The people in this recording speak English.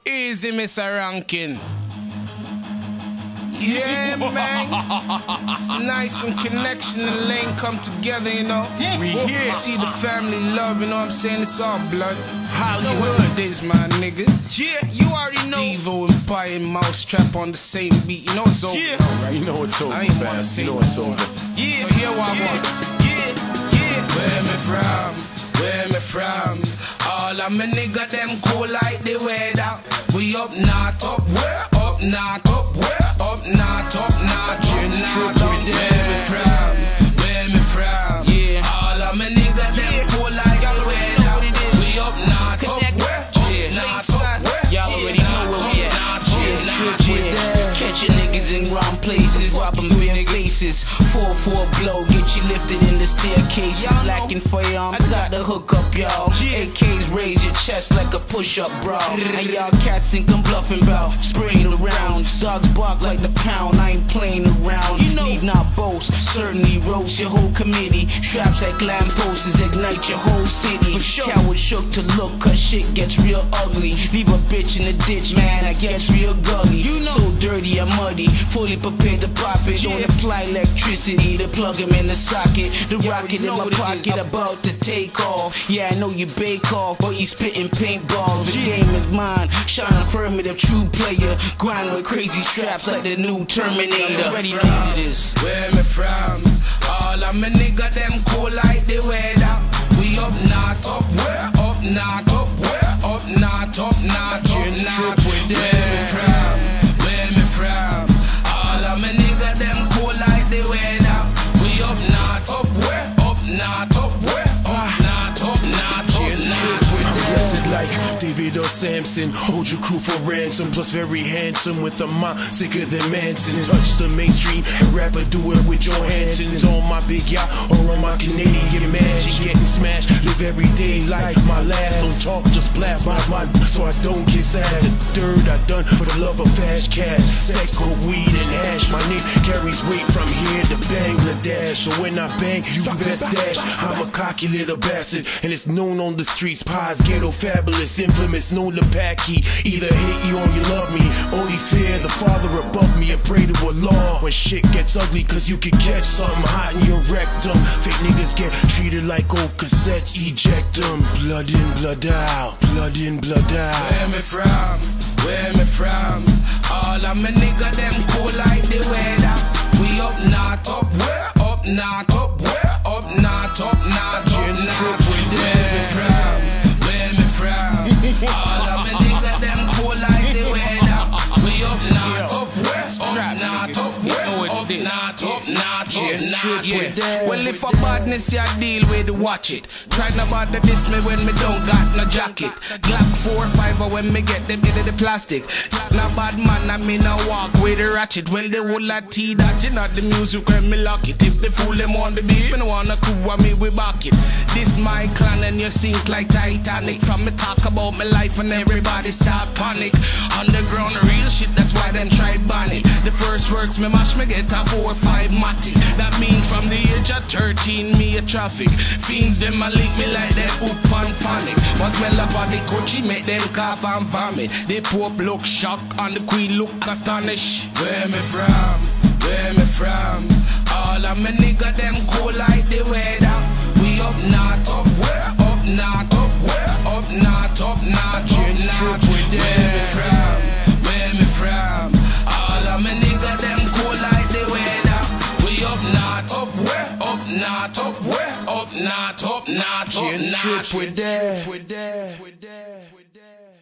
Easy, Mr. Rankin. Yeah, man. It's nice when connection and lane come together, you know. We here. See the family love, you know what I'm saying? It's all blood. Hollywood days, my nigga. Yeah, you already know. Devo and Pie and Mousetrap on the same beat. You know it's over, right? You know it's over, I ain't wanna fam. say You know it's no more. over. Yeah, So here what I want. Where me from? Where me from? All of my nigga them cool like the weather. We up north, up where? Up north, up where? Up north, up north, up north, up where me from? Where me from? Yeah. All of my nigga them cool like the weather. We up north, up where? Up north, up where? Y'all already know where we at. Catching niggas in wrong places, robbing big faces. 4-4 blow, get you lifted in the staircase. Lacking firearm, I got the hook up, y'all. AKs raise your chest like a push-up, bro. And y'all cats think I'm bluffing, bro. Spraying around, dogs bark like the pound. I ain't playing around. Need not boast, certainly roast your whole committee. Straps like lampposts, ignite your whole city. Coward shook to look, cause shit gets real ugly. Leave a bitch in the ditch, man, I gets real gully. So dirty and muddy, fully prepared to pop it. Don't apply electricity to plug him in the socket. The rocket in my pocket about to take off. Yeah, I know you bake off, but you spitting paintballs. The game is mine, shine affirmative, true player. Grind with crazy straps like the new Terminator. Ready to do this. Where me from? All of my nigga them cool like the weather. We up north, up where? Up north, up where? Up north, up north, up north. Where me from? Where me from? All of my nigga them cool like the weather. We up north, up where? Up north, up where? Up north, up north, up north. Blessed like David or Samson, hold your crew for ransom. Plus very handsome with a mind sicker than Manson. Touch the mainstream and rapper, do it with your Hansons. On my big yacht or on my Canadian mansion, getting smashed. Live every day like my last. Don't talk, just blast my mind so I don't get sad. The dirt I done for the love of fast cash, sex, coke, weed and hash. My name carries weight from here to Bangladesh. So when I bang, you best dash. I'm a cocky little bastard, and it's known on the streets. Pies, ghetto, fabulous, infamous, known to pack heat. Either hate you or you love me. Only fear the Father above me and pray to Allah when shit gets ugly, cause you can catch something hot in your rectum. Fake niggas get treated like old cassettes. Eject them. Blood in, blood out. Blood in, blood out. Where me from? Where me from? All of my nigga them cool like the weather. We up north, up where? Up north, up where? Up north, up north, up north. Where me from? Where me from? All of my nigga them cool like the weather. We up north, up where? Up north, up where? Up north, up north, up north. Well, if a badness you deal with, watch it. Try not bother this me when me don't got no jacket. Glock 4-5 or when me get them into the plastic. Now bad man, I mean I walk with a ratchet. Well, the whole lot tea that in the music when me lock it. If they fool them on the beat, me no wanna cool with me, we back it. This my clan and you sink like Titanic. From me talk about my life and everybody start panic. Underground real shit, that's why them try ban it. The first words me mash, me get a 4-5 matty. That mean from the age of 13, me a traffic. Fiends them a link me like them hoop and phonics. Once me love for the coachy, make them cough and vomit. The Pope look shocked and the Queen look astonished. Where me from? Where me from? All of my nigga them cool like the weather. We up north, up where? Up north, up where? Up north, up north, up north. Where me from? Where me from? All of my nigga them cool like the weather. We up north, up where? Up north, up where? Up north, up north, up north. With that.